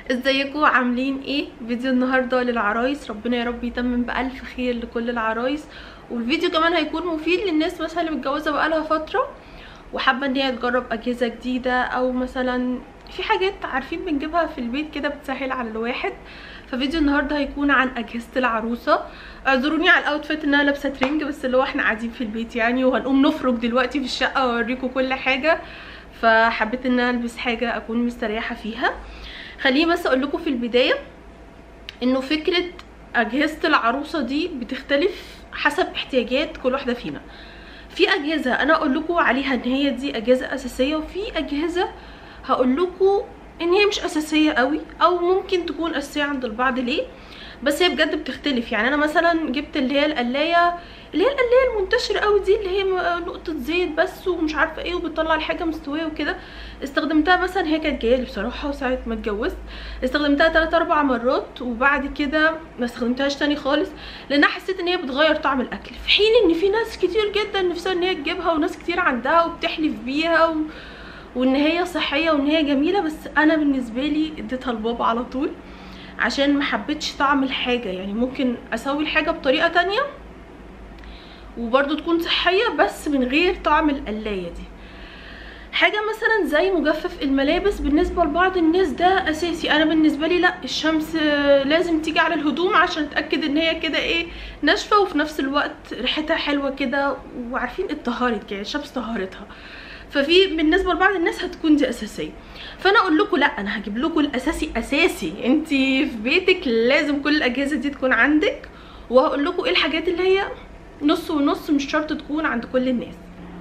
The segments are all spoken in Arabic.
ازيكم عاملين ايه؟ فيديو النهارده للعرايس، ربنا يا رب يتمم بألف خير لكل العرايس. والفيديو كمان هيكون مفيد للناس مثلا اللي متجوزه بقالها فتره وحابه ان هي تجرب اجهزه جديده، او مثلا في حاجات عارفين بنجيبها في البيت كده بتسهل على الواحد. ففيديو النهارده هيكون عن اجهزه العروسه. اعذروني على الاوتفيت ان انا لابسه ترنج، بس اللي هو احنا قاعدين في البيت يعني، وهنقوم نفرج دلوقتي في الشقه واوريكم كل حاجه، فحبيت ان انا البس حاجه اكون مستريحه فيها. خليني بس اقول لكم في البدايه انه فكره اجهزه العروسه دي بتختلف حسب احتياجات كل واحده فينا. في اجهزه انا اقول لكم عليها ان هي دي اجهزه اساسيه، وفي اجهزه هقول لكم ان هي مش اساسيه قوي، او ممكن تكون اساسيه عند البعض. ليه؟ بس هي بجد بتختلف. يعني انا مثلا جبت اللي هي القلايه المنتشره قوي دي، اللي هي نقطه زيت بس ومش عارفه ايه وبتطلع الحاجه مستويه وكده. استخدمتها مثلا، هي كانت جايه لي بصراحه ساعه ما اتجوزت، استخدمتها 3 4 مرات وبعد كده ما استخدمتهاش تاني خالص، لان حسيت ان هي بتغير طعم الاكل، في حين ان في ناس كتير جدا نفسها ان هي تجيبها، وناس كتير عندها وبتحلف بيها وان هي صحيه وان هي جميله. بس انا بالنسبه لي اديتها لبابا على طول، عشان ما حبيتش طعم الحاجه. يعني ممكن اسوي الحاجه بطريقه تانية وبرده تكون صحيه، بس من غير طعم القلايه دي. حاجه مثلا زي مجفف الملابس، بالنسبه لبعض الناس ده اساسي، انا بالنسبه لي لا، الشمس لازم تيجي على الهدوم عشان اتاكد ان هي كده ايه، ناشفه، وفي نفس الوقت ريحتها حلوه كده، وعارفين اتطهرت كده، الشمس طهرتها. ففي بالنسبه لبعض الناس هتكون دي اساسيه. فانا اقول لكم لا، انا هجيب لكم الاساسي اساسي، انت في بيتك لازم كل الاجهزه دي تكون عندك، وهقول لكم ايه الحاجات اللي هي نص ونص، مش شرط تكون عند كل الناس.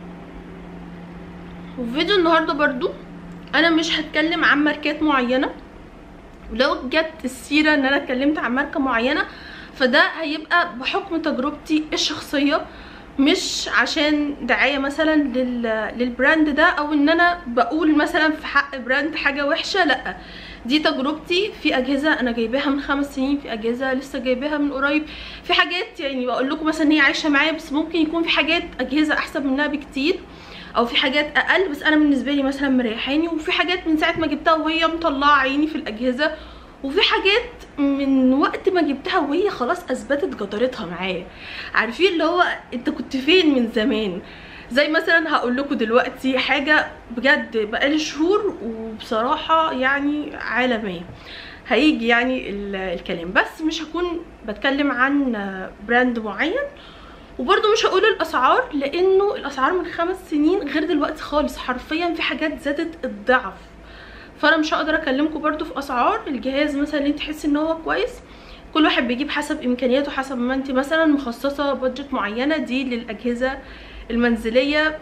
وفي فيديو النهارده برضو انا مش هتكلم عن ماركات معينه، ولو جت السيره ان انا اتكلمت عن ماركه معينه فده هيبقى بحكم تجربتي الشخصيه، مش عشان دعايه مثلا للبراند ده، او ان انا بقول مثلا في حق براند حاجه وحشه. لا، دي تجربتي في اجهزه انا جايباها من 5 سنين، في اجهزه لسه جايباها من قريب، في حاجات يعني بقول لكم مثلا هي عايشه معايا، بس ممكن يكون في حاجات اجهزه احسن منها بكتير، او في حاجات اقل بس انا بالنسبه لي مثلا مريحاني، وفي حاجات من ساعه ما جبتها وهي مطلعه عيني في الاجهزه، وفي حاجات من وقت ما جبتها وهي خلاص اثبتت جدارتها معايا. عارفين اللي هو انت كنت فين من زمان؟ زي مثلا هقول لكم دلوقتي حاجه بجد بقالي شهور وبصراحه يعني عالميه، هيجي يعني الكلام، بس مش هكون بتكلم عن براند معين، وبرده مش هقول الاسعار، لانه الاسعار من 5 سنين غير دلوقتي خالص، حرفيا في حاجات زادت الضعف. فانا مش هقدر اكلمكم برده في اسعار الجهاز مثلا اللي تحسي ان هو كويس. كل واحد بيجيب حسب امكانياته، حسب ما انت مثلا مخصصه بادجت معينه دي للاجهزه المنزليه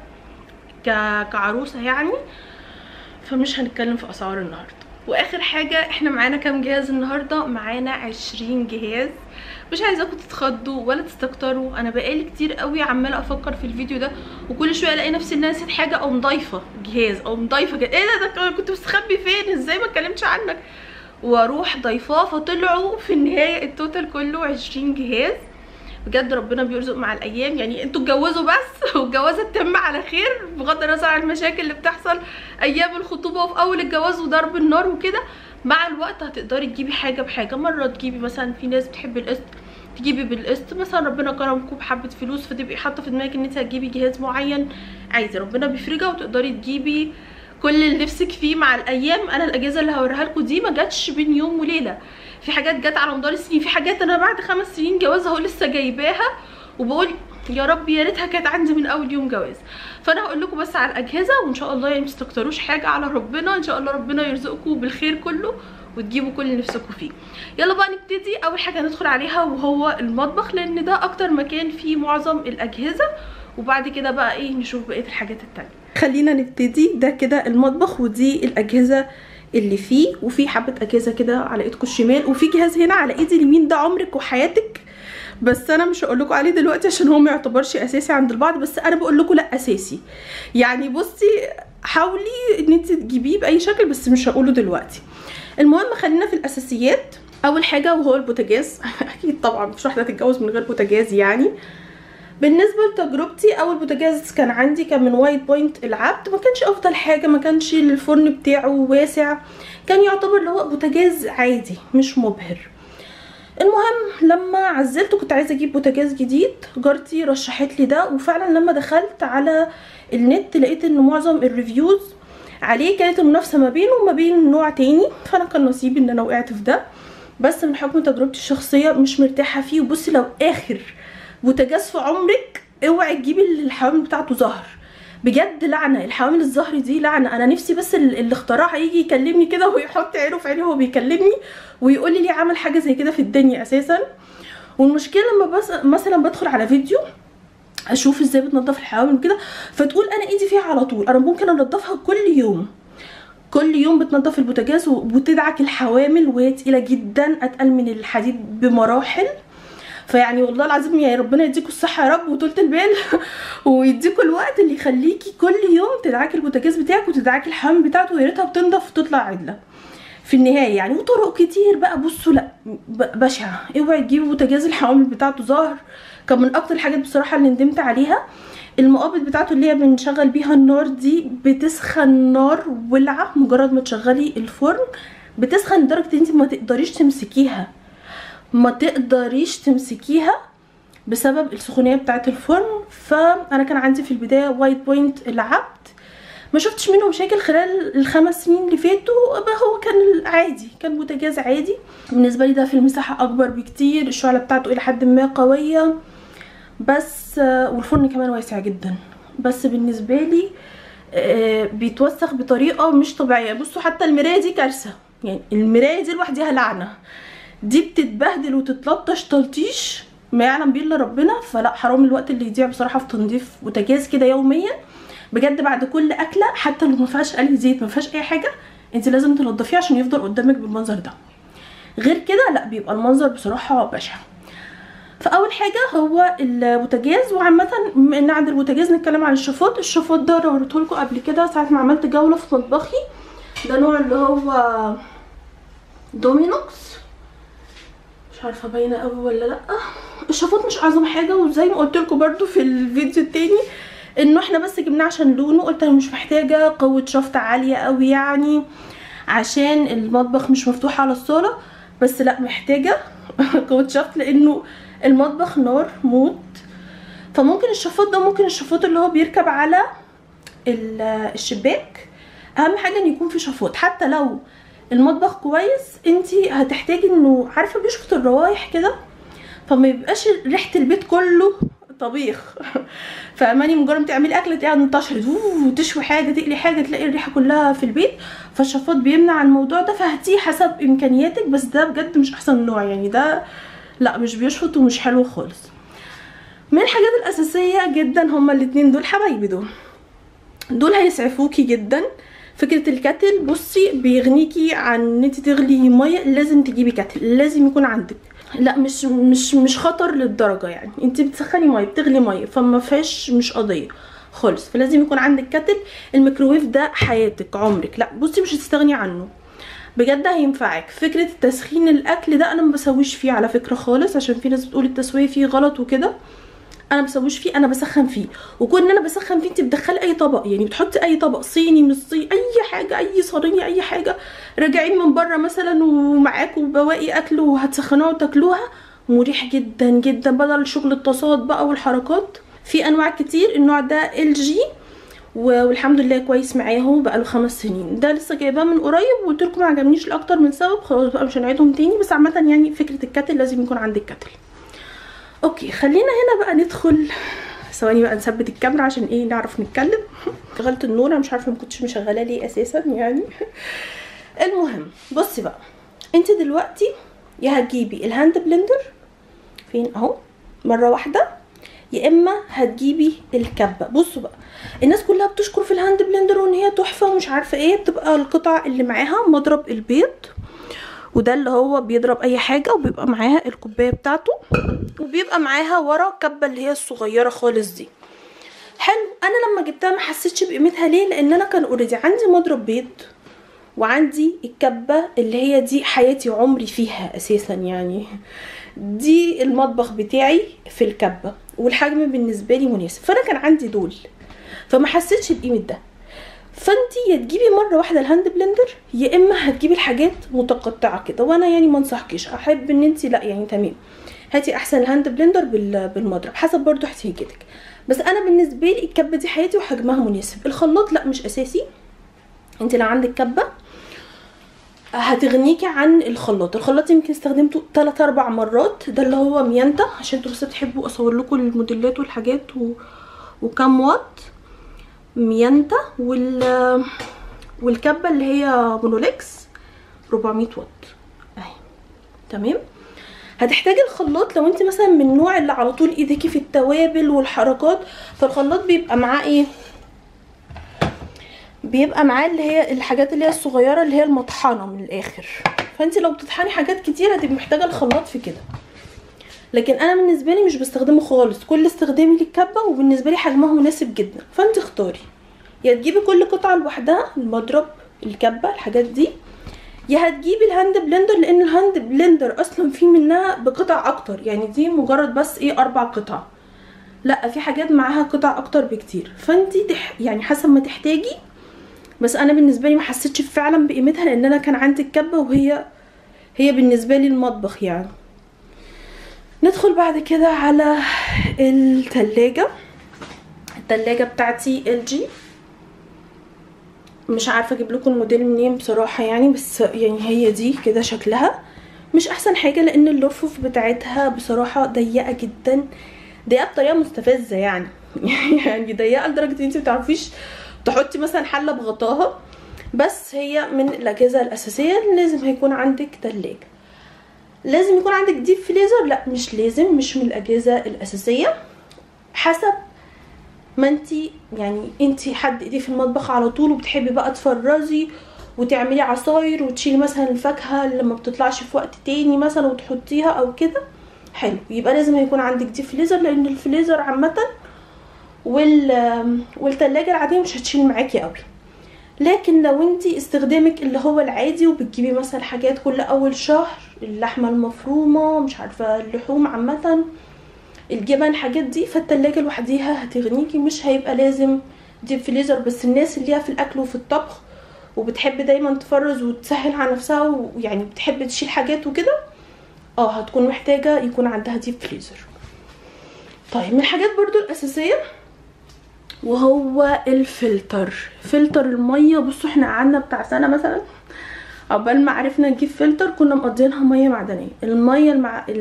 كعروسه يعني. فمش هنتكلم في اسعار النهارده. واخر حاجه، احنا معانا كام جهاز النهارده؟ معانا 20 جهاز. مش عايزاكم تتخضوا ولا تستكتروا، انا بقالي كتير قوي عماله افكر في الفيديو ده، وكل شويه الاقي نفسي ان انا نسيت حاجه، او مضايفه جهاز او مضايفه جهاز. ايه ده كنت مستخبي فين؟ ازاي ما اتكلمتش عنك؟ واروح ضيفاه، فطلعوا في النهايه التوتال كله 20 جهاز. بجد ربنا بيرزق مع الايام، يعني انتوا اتجوزوا بس والجوازه تتم على خير، بغض النظر عن المشاكل اللي بتحصل ايام الخطوبه وفي اول الجواز وضرب النار وكده. مع الوقت هتقدري تجيبي حاجه بحاجه. مره تجيبي مثلا، في ناس بتحب القسط، تجيبي بالقسط مثلا، ربنا كرمكم بحبه فلوس فتبقي حاطه في دماغك ان انت هتجيبي جهاز معين، عايزه ربنا بيفرجها وتقدري تجيبي كل اللي نفسك فيه مع الايام. انا الاجهزه اللي هوريها لكم دي ما جاتش بين يوم وليله، في حاجات جت على مدار السنين، في حاجات انا بعد 5 سنين جواز اهو لسه جايباها وبقول يا رب يا ريتها كانت عندي من اول يوم جواز. فانا هقول لكم بس على الاجهزه، وان شاء الله يعني ما تستكتروش حاجه على ربنا، ان شاء الله ربنا يرزقكم بالخير كله وتجيبوا كل اللي نفسكم فيه. يلا بقى نبتدي. اول حاجه هندخل عليها وهو المطبخ، لان ده اكتر مكان فيه معظم الاجهزه، وبعد كده بقى ايه نشوف بقيه الحاجات التانية. خلينا نبتدي. ده كده المطبخ، ودي الاجهزه اللي فيه، وفي حبه اجهزه كده على ايدكم الشمال، وفي جهاز هنا على ايدي اليمين، ده عمرك وحياتك، بس انا مش هقول لكم عليه دلوقتي عشان هو ما يعتبرش اساسي عند البعض، بس انا بقول لكم لا اساسي. يعني بصي حاولي ان انت تجيبيه باي شكل، بس مش هقوله دلوقتي. المهم خلينا في الاساسيات. اول حاجه وهو البوتاجاز اكيد طبعا مفيش واحده هتتجوز من غير بوتاجاز يعني. بالنسبه لتجربتي، اول بوتاجاز كان عندي كان من وايت بوينت العبد، ما كانش افضل حاجه، ما كانش الفرن بتاعه واسع، كان يعتبر اللي هو بوتاجاز عادي مش مبهر. المهم لما عزلته كنت عايزه اجيب بوتاجاز جديد، جارتي رشحت لي ده، وفعلا لما دخلت على النت لقيت ان معظم الريفيوز عليه كانت المنافسه ما بينه وما بين نوع تاني، فانا كان نصيبي ان انا وقعت في ده، بس من حكم تجربتي الشخصيه مش مرتاحه فيه. وبصي لو اخر بوتاجاز في عمرك اوعي تجيبي اللي الحوامل بتاعته زهر، بجد لعنه، الحوامل الزهر دي لعنه. انا نفسي بس اللي اخترعها يجي يكلمني كده ويحط عينه في عيني وهو بيكلمني ويقول لي ليه عمل حاجه زي كده في الدنيا اساسا. والمشكله لما بس مثلا بدخل على فيديو اشوف ازاي بتنضف الحوامل وكده، فتقول انا ايدي فيها على طول، انا ممكن انضفها كل يوم، كل يوم بتنضف البوتاجاز وبتدعك الحوامل وهي تقيله جدا، اتقل من الحديد بمراحل. فيعني والله العظيم يا ربنا يديكوا الصحه يا رب وطولة البال ويديكوا الوقت اللي يخليكي كل يوم تدعكي البوتاجاز بتاعك وتدعكي الحوامل بتاعته، ويا ريتها بتنضف وتطلع عدله في النهايه يعني. وطرق كتير بقى، بصوا لا بشعه، اوعي تجيبوا بوتاجاز الحوامل بتاعته ظاهر. كان من اكتر الحاجات بصراحه اللي ندمت عليها المقابض بتاعته اللي هي بنشغل بيها النار دي، بتسخن نار ولعه مجرد ما تشغلي الفرن، بتسخن لدرجه ان انت ما تقدريش تمسكيها، ما تقدريش تمسكيها بسبب السخونيه بتاعه الفرن. فانا كان عندي في البدايه وايت بوينت العبد، ما شفتش منه مشاكل خلال ال5 سنين اللي فاتوا، هو كان عادي، كان بوتاجاز عادي بالنسبه لي. ده في المساحه اكبر بكتير، الشعله بتاعته الى حد ما قويه، بس والفرن كمان واسع جدا، بس بالنسبه لي بيتوسخ بطريقه مش طبيعيه. بصوا حتى المرايه دي كارثه، يعني المرايه دي لوحدها لعنه، دي بتتبهدل وتتلطش تلطيش ما يعلم بيه الا ربنا. فلا حرام الوقت اللي يضيع بصراحه في تنظيف بوتاجاز كده يوميا، بجد بعد كل اكله حتى لو ما فيهاش قلي زيت ما فيهاش اي حاجه انت لازم تنضفيه عشان يفضل قدامك بالمنظر ده، غير كده لا بيبقى المنظر بصراحه بشع. فاول حاجه هو البوتاجاز. وعامه بما ان عند البوتاجاز نتكلم عن الشفاط. الشفاط ده انا وريته لكم قبل كده ساعه ما عملت جوله في مطبخي، ده نوع اللي هو دومينوكس، مش عارفه باينه قوي ولا لا. الشفاط مش اعظم حاجه، وزي ما قلت لكم برده في الفيديو التاني انه احنا بس جبناه عشان لونه، قلت انا مش محتاجه قوه شفط عاليه قوي يعني عشان المطبخ مش مفتوح على الصاله، بس لا محتاجه قوه شفط لانه المطبخ نار موت. فممكن الشفاط ده ممكن الشفاط اللي هو بيركب على الشباك، اهم حاجه ان يكون في شفاط. حتى لو المطبخ كويس انتي هتحتاجي انه عارفه بيشفط الروايح كده، فما يبقاش ريحه البيت كله طبيخ فاماني مجرد ما تعملي اكله تلاقيها انتشرت وتشوي حاجه تقلي حاجه تلاقي الريحه كلها في البيت، فالشفاط بيمنع الموضوع ده. فهاتيه حسب امكانياتك، بس ده بجد مش احسن نوع يعني، ده لا مش بيشفط ومش حلو خالص. من الحاجات الاساسيه جدا هما الاتنين دول حبايبي، دول هيسعفوكي جدا. فكره الكاتل بصي بيغنيكي عن ان انت تغلي ميه، لازم تجيبي كاتل، لازم يكون عندك، لا مش خطر للدرجه يعني، انت بتسخني ميه بتغلي ميه فما فيهاش مش قضيه خالص، فلازم يكون عندك كاتل. الميكروويف ده حياتك عمرك، لا بصي مش هتستغني عنه بجد هينفعك. فكره تسخين الاكل ده انا ما بسويش فيه على فكره خالص، عشان في ناس بتقول التسويه فيه غلط وكده، انا ما بسويش فيه، انا بسخن فيه. وكون ان انا بسخن فيه انت بتدخلي اي طبق، يعني بتحطي اي طبق صيني مش صيني اي حاجه، اي صينيه اي حاجه، راجعين من بره مثلا ومعاكم بواقي اكل وهتسخنوها وتاكلوها، مريح جدا جدا بدل شغل الطاسات بقى والحركات. في انواع كتير، النوع ده LG والحمد لله كويس معايا اهو بقاله 5 سنين. ده لسه جايباه من قريب وقلت لكم ما عجبنيش لاكتر من سبب، خلاص بقى مش هنعيدهم تاني. بس عامه يعني فكره الكاتل لازم يكون عندك كاتل. اوكي خلينا هنا بقى ندخل، ثواني بقى نثبت الكاميرا عشان ايه نعرف نتكلم. شغلت النور، انا مش عارفه ما كنتش مشغلاه ليه اساسا يعني. المهم بصي بقى، انت دلوقتي يا هتجيبي الهاند بلندر فين اهو مره واحده، يا اما هتجيبي الكبه. بصوا بقى الناس كلها بتشكر في الهاند بلندر وان هي تحفه ومش عارفه ايه، بتبقى القطع اللي معاها مضرب البيض، وده اللي هو بيضرب اي حاجه، وبيبقى معاها الكوبايه بتاعته، وبيبقى معاها ورا كبه اللي هي الصغيره خالص دي. حلو، انا لما جبتها ما حسيتش بقيمتها. ليه؟ لان انا كان اوريدي عندي مضرب بيض وعندي الكبه اللي هي دي حياتي وعمري فيها اساسا يعني، دي المطبخ بتاعي في الكبه. والحجم بالنسبه لي مناسب، فانا كان عندي دول فما حسيتش بقيمه ده. فانتي يا تجيبي مره واحده الهاند بلندر يا اما هتجيبي الحاجات متقطعه كده، وانا يعني ما انصحكيش، احب ان انتي لا يعني تمام هاتي احسن الهاند بلندر بالمضرب حسب برضو احتياجاتك. بس انا بالنسبه لي الكبه دي حياتي وحجمها مناسب. الخلاط لا مش اساسي، انت لو عندك كبه هتغنيكي عن الخلاط. الخلاط يمكن استخدمته 3-4 مرات، ده اللي هو ميانتا، عشان انتوا بس بتحبوا اصور لكم الموديلات والحاجات وكام واط. ميانتا والكبه اللي هي مونوليكس 400 واط اهي تمام. هتحتاجي الخلاط لو انت مثلا من النوع اللي على طول ايديكي في التوابل والحركات، فالخلاط بيبقى معاه ايه، بيبقى معاه اللي هي الحاجات اللي هي الصغيره اللي هي المطحنه من الاخر. فانت لو بتطحني حاجات كتير هتبقي محتاجه الخلاط في كده. لكن انا بالنسبه لي مش بستخدمه خالص، كل استخدامي للكبه وبالنسبه لي حجمها مناسب جدا. فانت اختاري يا تجيبي كل قطعه لوحدها، المضرب الكبه الحاجات دي، يا هتجيبي الهاند بلندر، لان الهاند بلندر اصلا في منها بقطع اكتر، يعني دي مجرد بس ايه 4 قطع، لا في حاجات معاها قطع اكتر بكتير. فانت يعني حسب ما تحتاجي. بس انا بالنسبه لي ما حسيتش فعلا بقيمتها، لان انا كان عندي الكبه وهي بالنسبه لي المطبخ يعني. ندخل بعد كده على التلاجة. التلاجة بتاعتي LG، مش عارفه اجيب لكم الموديل منين بصراحه يعني، بس يعني هي دي كده شكلها مش احسن حاجه، لان الرفوف بتاعتها بصراحه ضيقه جدا، ضيقه بطريقه مستفزه يعني يعني ضيقه لدرجه ان انت متعرفيش تحطي مثلا حله بغطاها. بس هي من الاجهزه الاساسيه لازم هيكون عندك تلاجة. لازم يكون عندك ديب فريزر؟ لا مش لازم، مش من الاجهزه الاساسيه، حسب ما انتي يعني انتي حد ايديه في المطبخ على طول وبتحبي بقى تفرزي وتعملي عصاير وتشيلي مثلا الفاكهه اللي ما بتطلعش في وقت تاني مثلا وتحطيها او كده، حلو، يبقى لازم هيكون عندك ديب فريزر، لان الفريزر عامه والتلاجة العاديه مش هتشيل معاكي قوي. لكن لو انتي استخدامك اللي هو العادي وبتجيبي مثلا حاجات كل اول شهر، اللحمه المفرومه مش عارفه اللحوم عامه الجبن الحاجات دي، فالتلاجة لوحديها هتغنيكي، مش هيبقى لازم ديب فريزر. بس الناس اللي ليها في الاكل وفي الطبخ وبتحب دايما تفرز وتسهل على نفسها ويعني بتحب تشيل حاجات وكده، هتكون محتاجه يكون عندها ديب فريزر. طيب من الحاجات برضو الاساسيه وهو الفلتر، فلتر الميه. بصوا احنا قعدنا بتاع سنه مثلا عقبال ما عرفنا نجيب فلتر، كنا مقضينها ميه معدنيه. الميه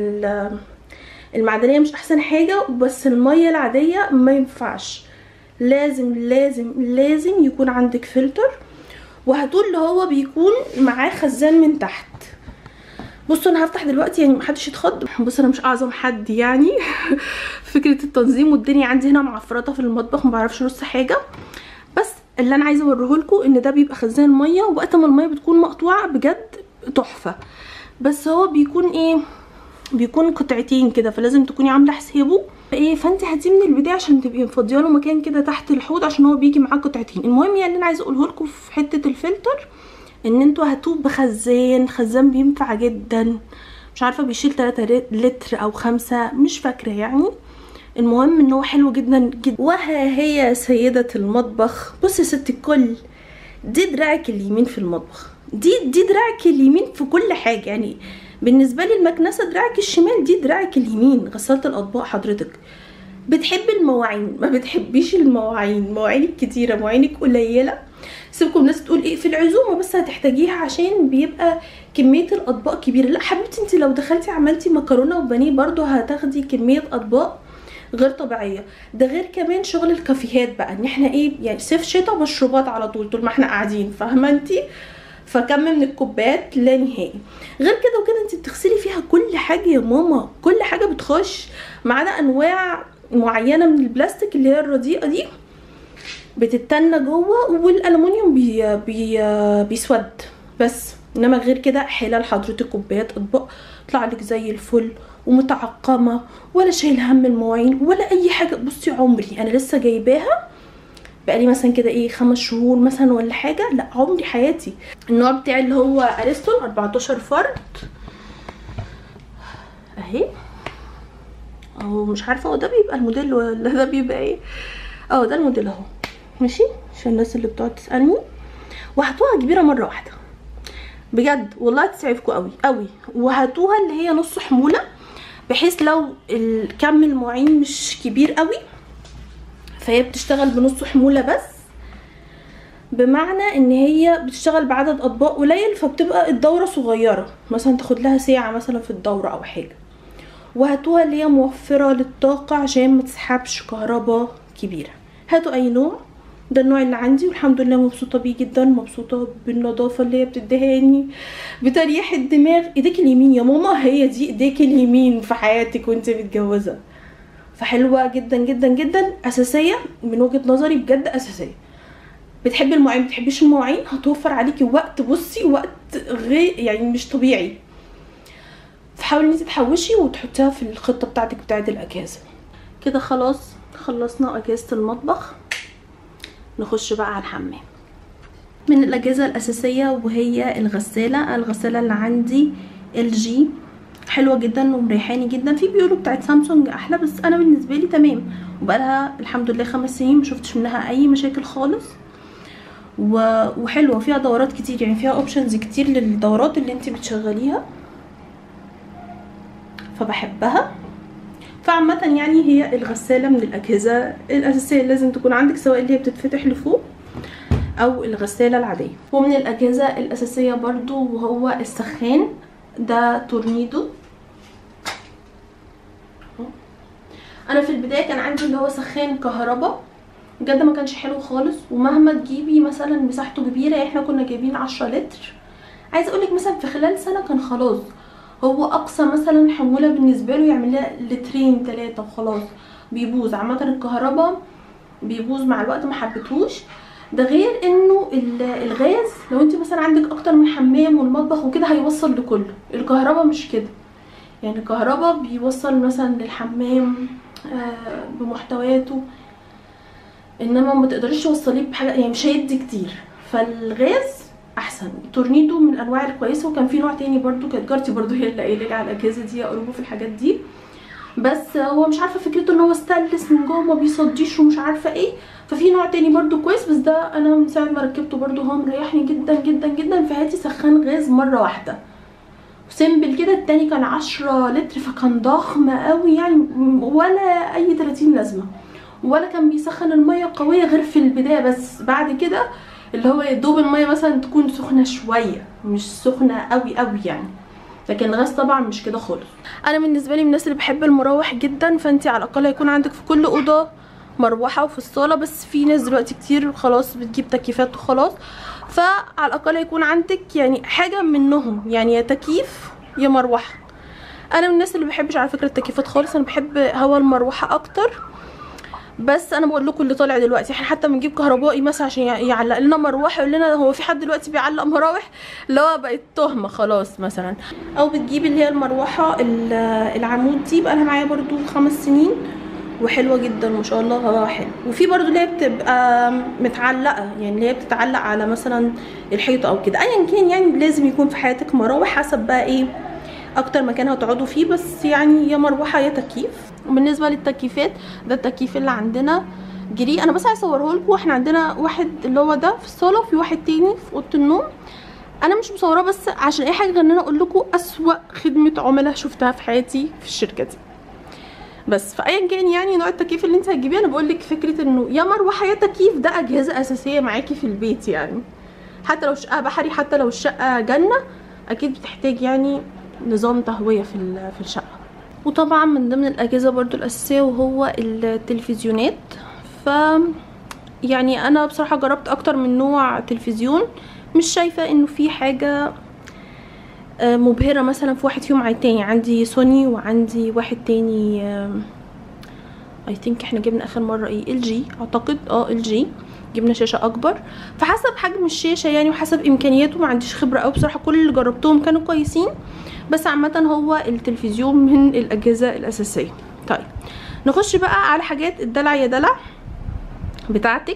المعدنيه مش احسن حاجه، بس الميه العاديه ما ينفعش، لازم لازم لازم يكون عندك فلتر. وهتقول اللي هو بيكون معاه خزان من تحت. بصوا انا هفتح دلوقتي يعني محدش يتخض، بصوا انا مش اعظم حد يعني فكره التنظيم والدنيا عندي هنا معفرطه في المطبخ، ما بعرفش ارص حاجه. بس اللي انا عايزه اوريه لكم ان ده بيبقى خزان ميه، وقت ما الميه بتكون مقطوعه بجد تحفه. بس هو بيكون ايه، بيكون قطعتين كده، فلازم تكوني عامله حسابه ايه. فانت هاتيه من البدايه عشان تبقي مفضيه له مكان كده تحت الحوض، عشان هو بيجي معاه قطعتين. المهم يعني اللي انا عايزه اقوله لكم في حته الفلتر ان انتوا هاتوه بخزان بينفع جدا، مش عارفه بيشيل 3 لتر او 5 مش فاكره يعني. المهم ان هو حلو جدا جدا. وها هي سيده المطبخ، بصي يا ست الكل، دي دراعك اليمين في المطبخ، دي دراعك اليمين في كل حاجه يعني. بالنسبه لي المكنسه دراعك الشمال، دي دراعك اليمين. غساله الاطباق حضرتك بتحبي المواعين، ما بتحبيش المواعين، مواعينك كتيره مواعينك قليله، سيبكم الناس تقول ايه في العزومه بس هتحتاجيها عشان بيبقى كميه الاطباق كبيره. لا حبيبتي، انت لو دخلتي عملتي مكرونه وبانيه برضو هتاخدي كميه اطباق غير طبيعيه. ده غير كمان شغل الكافيهات بقى، ان احنا ايه يعني صيف شتاء مشروبات على طول ما احنا قاعدين، فاهمه انتي؟ فكم من الكوبايات لا نهائي. غير كده وكده انت بتغسلي فيها كل حاجه يا ماما، كل حاجه بتخش، ما عدا انواع معينه من البلاستيك اللي هي الرديئه دي بتتنى جوه، والالومنيوم بيسود بس. انما غير كده حلال حضرتك كوبايات اطباق طلع لك زي الفل ومتعقمه، ولا شايل هم المواعين ولا اي حاجه. بصي عمري انا لسه جايباها بقالي مثلا كده ايه 5 شهور مثلا ولا حاجه، لا عمري حياتي. النوع بتاعي اللي هو اريستون 14 فرد اهي اهو مش عارفه هو ده بيبقى الموديل ولا ده بيبقى ايه. ده الموديل اهو ماشي، عشان الناس اللي بتقعد تسالني. وهاتوها كبيره مره واحده بجد والله تسعفكوا قوي قوي، وهاتوها اللي هي نص حموله، بحيث لو الكم المواعين مش كبير قوي فهي بتشتغل بنص حموله بس، بمعنى ان هي بتشتغل بعدد اطباق قليل، فبتبقى الدوره صغيره، مثلا تاخد لها ساعه مثلا في الدوره او حاجه. وهاتوها اللي هي موفره للطاقه عشان ما تسحبش كهرباء كبيره. هاتوا اي نوع، ده النوع اللي عندي والحمد لله مبسوطه بيه جدا، مبسوطه بالنظافه اللي هي بتديهاني، بتريح الدماغ. ايديك اليمين يا ماما، هي دي ايديك اليمين في حياتك وانت متجوزه، فحلوه جدا جدا جدا، اساسيه من وجهه نظري بجد، اساسيه. بتحبي المواعين بتحبيش المواعين، هتوفر عليكي وقت، بصي وقت غير يعني مش طبيعي. فحاولي ان انت تحوشي وتحطيها في الخطه بتاعتك بتاعت الاجازه. كده خلاص خلصنا اجازه المطبخ، نخش بقى على الحمام. من الاجهزه الاساسيه وهي الغساله اللي عندي LG، حلوه جدا ومريحاني جدا. في بيقولوا بتاعت سامسونج احلى، بس انا بالنسبه لي تمام، وبقالها الحمد لله 5 سنين مشوفتش منها اي مشاكل خالص، وحلوه فيها دورات كتير، يعني فيها اوبشنز كتير للدورات اللي انت بتشغليها، فبحبها. فعامه يعني هي الغساله من الاجهزه الاساسيه اللي لازم تكون عندك، سواء اللي هي بتتفتح لفوق او الغساله العاديه. ومن الاجهزه الاساسيه برضو وهو السخان، ده تورنيدو. انا في البدايه كان عندي اللي هو سخان كهرباء، بجد ما كانش حلو خالص، ومهما تجيبي مثلا مساحته كبيره، احنا كنا جايبين 10 لتر، عايزه اقولك مثلا في خلال سنه كان خلاص، هو اقصى مثلا حموله بالنسبه له يعمل لها 2 3 وخلاص بيبوظ. عامه الكهرباء بيبوظ مع الوقت، ما حبيتهوش. ده غير انه الغاز لو انت مثلا عندك اكتر من حمام والمطبخ وكده هيوصل لكله، الكهرباء مش كده، يعني الكهرباء بيوصل مثلا للحمام بمحتوياته، انما ما تقدريش توصليه بحاجه، يعني مش هيدي كتير. فالغاز احسن. تورنيدو من الانواع الكويسه. وكان في نوع تاني برضو كانت جارتي برضو هي اللي قايله لي على الاجهزه دي، اقربه في الحاجات دي، بس هو مش عارفه فكرته ان هو ستانلس من جوه ما بيصديش ومش عارفه ايه. ففي نوع تاني برضو كويس، بس ده انا من ساعه ما ركبته برضو هو مريحني جدا جدا جدا. فهاتي سخان غاز مره واحده سيمبل كده. التاني كان 10 لتر فكان ضخم قوي، يعني ولا اي 30 لازمه، ولا كان بيسخن الميه قويه غير في البدايه، بس بعد كده اللي هو يدوب الميه مثلا تكون سخنه شويه، مش سخنه قوي قوي يعني. لكن الغاز طبعا مش كده خالص. انا بالنسبه لي من الناس اللي بحب المراوح جدا، فانتي على الاقل هيكون عندك في كل اوضه مروحه وفي الصاله، بس في ناس دلوقتي كتير خلاص بتجيب تكييفات وخلاص، فعلى الاقل هيكون عندك يعني حاجه منهم، يعني يا تكييف يا مروحه. انا من الناس اللي بحبش على فكره التكييفات خالص، انا بحب هوا المروحه اكتر. بس انا بقول لكم اللي طالع دلوقتي، احنا حتى بنجيب كهربائي مثلا عشان يعلق لنا مروحه، يقول لنا هو في حد دلوقتي بيعلق مراوح؟ اللي هو بقت تهمه خلاص مثلا. او بتجيب اللي هي المروحه العمود دي، بقى لها معايا برضو 5 سنين وحلوه جدا ما شاء الله، هواها حلو. وفي برضو اللي هي بتبقى متعلقه، يعني اللي هي بتتعلق على مثلا الحيطه او كده، ايا كان يعني لازم يكون في حياتك مراوح، حسب بقى ايه اكتر مكان هتقعدوا فيه، بس يعني يا مروحه يا تكييف. وبالنسبه للتكييفات، ده التكييف اللي عندنا جري، انا بس عايزه اصوره لكم. احنا عندنا واحد اللي هو ده في الصاله، وفي واحد تاني في اوضه النوم. انا مش مصوراه بس عشان اي حاجه غير ان انا اقول لكم اسوأ خدمه عملاء شفتها في حياتي في الشركه دي. بس فايا كان يعني نوع التكييف اللي انت هتجيبيه، انا بقول لك فكره انه يا مروحه يا تكييف، ده اجهزه اساسيه معاكي في البيت، يعني حتى لو شقه بحري، حتى لو الشقه جنه، اكيد بتحتاج يعني نظام تهويه في الشقه. وطبعا من ضمن الاجهزه برضو الاساسيه وهو التلفزيونات. ف يعني انا بصراحه جربت اكتر من نوع تلفزيون، مش شايفه انه في حاجه مبهره مثلا في واحد فيهم عن التاني. عندي سوني وعندي واحد تاني اي ثينك احنا جبنا اخر مره ايه LG اعتقد، LG جبنا شاشه اكبر. فحسب حجم الشاشه يعني وحسب امكانياته، ما عنديش خبره قوي بصراحه، كل اللي جربتهم كانوا كويسين، بس عامه هو التلفزيون من الاجهزه الاساسيه. طيب نخش بقى على حاجات الدلع يا دلع بتاعتك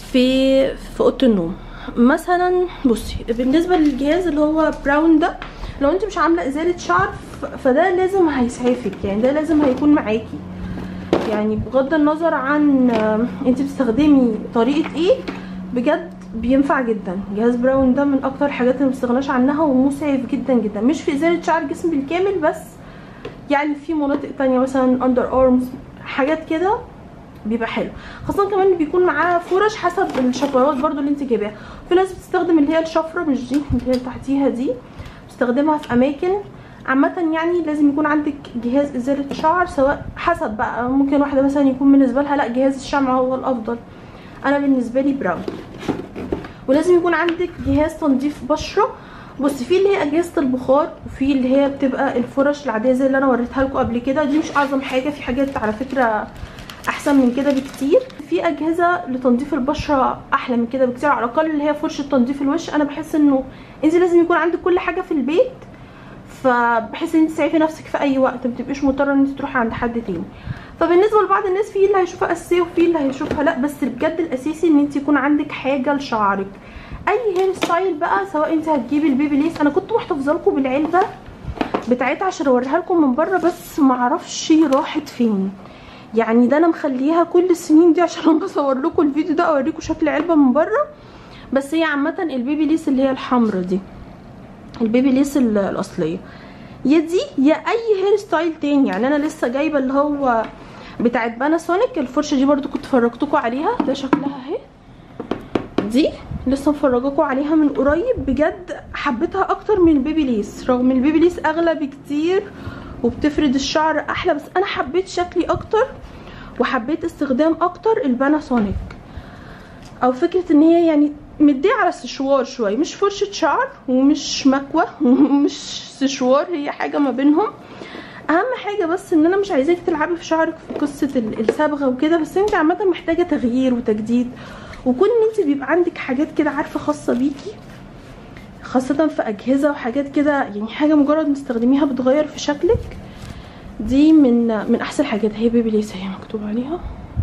في اوضه النوم. مثلا بصي بالنسبه للجهاز اللي هو براون ده، لو انت مش عامله ازاله شعر فده لازم هيسعفك، يعني ده لازم هيكون معاكي، يعني بغض النظر عن انت بتستخدمي طريقه ايه، بجد بينفع جدا. جهاز براون ده من اكتر الحاجات اللي مستغناش عنها ومسعف جدا جدا، مش في ازاله شعر الجسم بالكامل بس، يعني في مناطق تانية مثلا اندر ارمز حاجات كده بيبقى حلو، خاصه كمان اللي بيكون معاه فرش حسب الشفرات برضو اللي انت جايباها. في ناس بتستخدم اللي هي الشفره مش دي، اللي هي تحتيها دي بتستخدمها في اماكن عامه. يعني لازم يكون عندك جهاز ازاله شعر، سواء حسب بقى، ممكن واحده مثلا يكون بالنسبه لها لا جهاز الشمع هو الافضل، انا بالنسبه لي براون. ولازم يكون عندك جهاز تنظيف بشره. بص في اللي هي اجهزه البخار، وفي اللي هي بتبقى الفرش العاديه زي اللي انا وريتها لكم قبل كده، دي مش اعظم حاجه، في حاجات على فكره احسن من كده بكتير. في اجهزه لتنظيف البشره احلى من كده بكتير، على الاقل اللي هي فرشه تنظيف الوش. انا بحس انه انت لازم يكون عندك كل حاجه في البيت، فبحس ان انت تسعفي نفسك في اي وقت، ما تبقيش مضطره ان انت تروحي عند حد تاني. فبالنسبه لبعض الناس في اللي هيشوفها اساسيه وفي اللي هيشوفها لا، بس بجد الاساسي ان انت يكون عندك حاجه لشعرك. اي هير ستايل بقى، سواء انت هتجيبي البيبي ليس، انا كنت محتفظه لكم بالعلبه بتاعتها عشان اوريها لكم من بره، بس معرفش راحت فين. يعني ده انا مخليها كل السنين دي عشان لما اصور لكم الفيديو ده اوريكم شكل علبه من بره. بس هي عامه البيبي ليس اللي هي الحمرا دي، البيبي ليس الاصليه، يا دي يا اي هير ستايل تاني. يعني انا لسه جايبه اللي هو بتاعت باناسونيك، الفرشه دي برضو كنت فرجتكم عليها، ده شكلها اهي، دي لسه مفرجاكم عليها من قريب، بجد حبيتها اكتر من البيبي ليس، رغم البيبي ليس اغلى بكتير وبتفرد الشعر احلى، بس انا حبيت شكلي اكتر وحبيت استخدام اكتر الباناسونيك. او فكره ان هي يعني مديه على سشوار شويه، مش فرشه شعر ومش مكوه ومش سشوار، هي حاجه ما بينهم. اهم حاجه بس ان انا مش عايزاك تلعبي في شعرك في قصه الصبغه وكده، بس انت عامه محتاجه تغيير وتجديد، وكون ان انت بيبقى عندك حاجات كده عارفه خاصه بيكي، خاصه في اجهزه وحاجات كده، يعني حاجه مجرد تستخدميها بتغير في شكلك، دي من احسن الحاجات. هي بيبي ليس هي مكتوب عليها.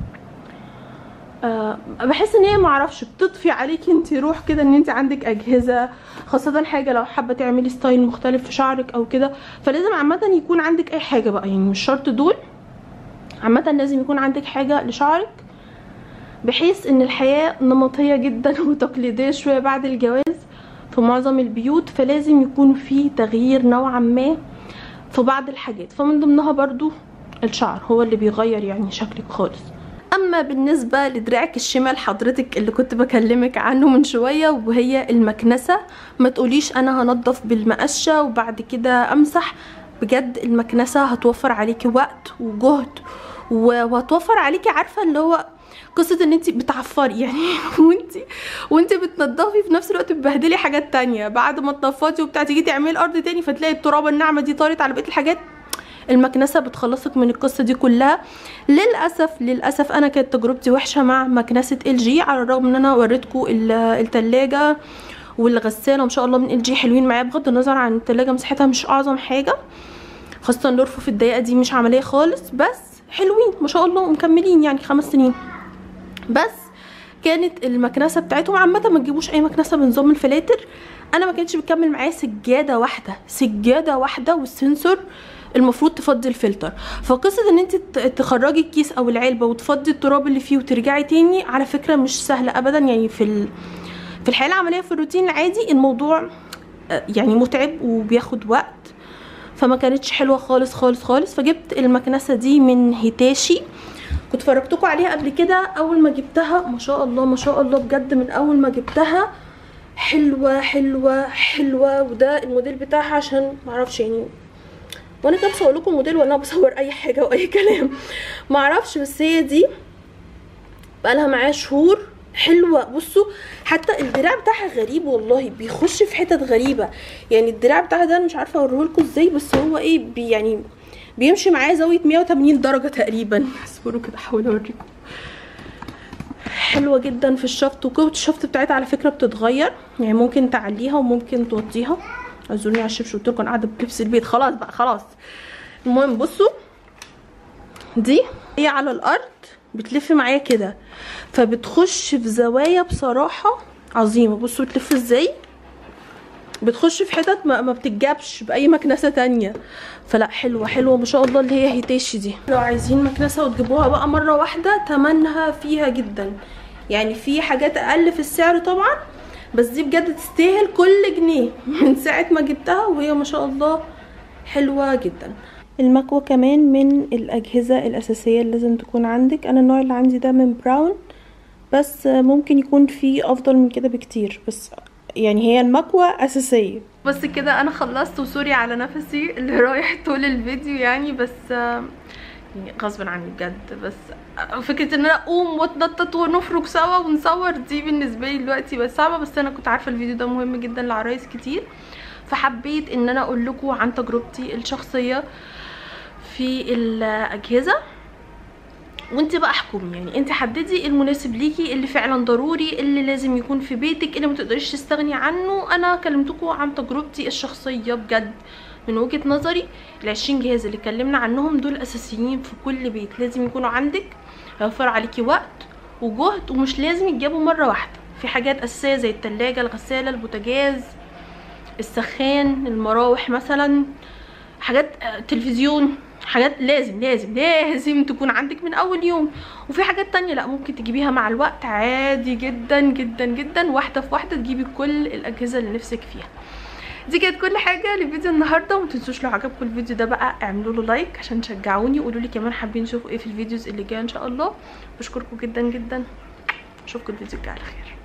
بحس ان هي معرفش بتضفي عليكي انت روح كده ان انت عندك اجهزه، خاصه حاجه لو حابه تعملي ستايل مختلف في شعرك او كده، فلازم عامه يكون عندك اي حاجه بقى، يعني مش شرط دول، عامه لازم يكون عندك حاجه لشعرك، بحيث ان الحياه نمطيه جدا وتقليديه شويه بعد الجواز في معظم البيوت، فلازم يكون في تغيير نوعا ما في بعض الحاجات، فمن ضمنها برضو الشعر هو اللي بيغير يعني شكلك خالص. اما بالنسبه لدراعك الشمال حضرتك اللي كنت بكلمك عنه من شويه، وهي المكنسه، ما تقوليش انا هنضف بالمقشه وبعد كده امسح، بجد المكنسه هتوفر عليكي وقت وجهد وهتوفر عليكي، عارفه اللي هو قصه ان انت بتعفري يعني وانت بتنضفي في نفس الوقت بتبهدلي حاجات تانية، بعد ما تنفضي وبتاع تيجي تعملي الارض تاني فتلاقي الترابه الناعمه دي طارت على بقيه الحاجات. المكنسه بتخلصك من القصه دي كلها. للاسف انا كانت تجربتي وحشه مع مكنسه LG، على الرغم ان انا وريتكم التلاجة والغساله ما شاء الله من LG حلوين معايا، بغض النظر عن التلاجة مساحتها مش اعظم حاجه، خاصه الرفوف الضيقه دي مش عمليه خالص، بس حلوين ما شاء الله ومكملين يعني 5 سنين. بس كانت المكنسه بتاعتهم عامه، ما تجيبوش اي مكنسه بنظام الفلاتر، انا ما كانتش بتكمل معايا سجاده واحده والسنسور المفروض تفضي الفلتر، فقصه ان انت تخرجي الكيس او العلبه وتفضي التراب اللي فيه وترجعي تاني على فكره مش سهله ابدا، يعني في الحياه العمليه في الروتين العادي الموضوع يعني متعب وبياخد وقت، فما كانتش حلوه خالص خالص خالص. فجبت المكنسه دي من هيتاشي، كنت فرجتكم عليها قبل كده اول ما جبتها، ما شاء الله ما شاء الله بجد من اول ما جبتها حلوه حلوه حلوه. وده الموديل بتاعها عشان معرفش يعني، وانا كده بصور لكم موديل وانا بصور اي حاجه واي كلام معرفش، بس هي دي بقالها معايا شهور حلوه. بصوا حتى الدراع بتاعها غريب والله، بيخش في حتت غريبه، يعني الدراع بتاعها ده مش عارفه اوريهولكم ازاي، بس هو ايه يعني بيمشي معايا زاويه 180 درجه تقريبا. اصبروا كده احاول اوريكم. حلوه جدا في الشفط، وقوه الشفط بتاعتها على فكره بتتغير، يعني ممكن تعليها وممكن توطيها. اعذروني على الشبش، قلت لكم قاعده بلبس البيت خلاص بقى خلاص. المهم بصوا دي هي على الارض بتلف معايا كده، فبتخش في زوايا بصراحه عظيمه. بصوا بتلف ازاي، بتخش في حتت ما بتتجابش باي مكنسه تانية. فلا حلوه ما شاء الله اللي هي هيتاشي دي. لو عايزين مكنسه وتجيبوها بقى مره واحده تمنها فيها جدا، يعني في حاجات اقل في السعر طبعا، بس دي بجد تستاهل كل جنيه من ساعه ما جبتها، وهي ما شاء الله حلوه جدا. المكوه كمان من الاجهزه الاساسيه اللي لازم تكون عندك. انا النوع اللي عندي ده من براون، بس ممكن يكون فيه افضل من كده بكتير، بس يعني هي المكوة اساسية. بس كده انا خلصت، وسوري على نفسي اللي رايح طول الفيديو يعني، بس يعني غصب عني بجد. بس فكرة ان انا اقوم واتنطط ونفرك سوا ونصور دي بالنسبة لي دلوقتي بس صعبة، بس انا كنت عارفة الفيديو ده مهم جدا لعرايس كتير، فحبيت ان انا اقول لكم عن تجربتي الشخصية في الاجهزة، وانت بقى احكمي. يعني انت حددي المناسب ليكي، اللي فعلا ضروري، اللي لازم يكون في بيتك، اللي متقدريش تستغني عنه. انا كلمتكم عن تجربتي الشخصيه بجد من وجهه نظري. ال20 جهاز اللي اتكلمنا عنهم دول اساسيين في كل بيت، لازم يكونوا عندك، هيوفر عليكي وقت وجهد، ومش لازم يتجابوا مره واحده. في حاجات اساسيه زي التلاجة، الغساله، البوتاجاز، السخان، المراوح مثلا، حاجات تلفزيون، حاجات لازم لازم لازم تكون عندك من اول يوم. وفي حاجات تانية لا، ممكن تجيبيها مع الوقت عادي جدا جدا جدا، واحده في واحده تجيبي كل الاجهزه اللي نفسك فيها. دي كانت كل حاجه لفيديو النهارده. وما تنسوش لو عجبكم الفيديو ده بقى اعملوا له لايك عشان تشجعوني، وقولوا لي كمان حابين تشوفوا ايه في الفيديوز اللي جايه ان شاء الله. بشكركم جدا جدا، اشوفكم الفيديو الجاي على خير.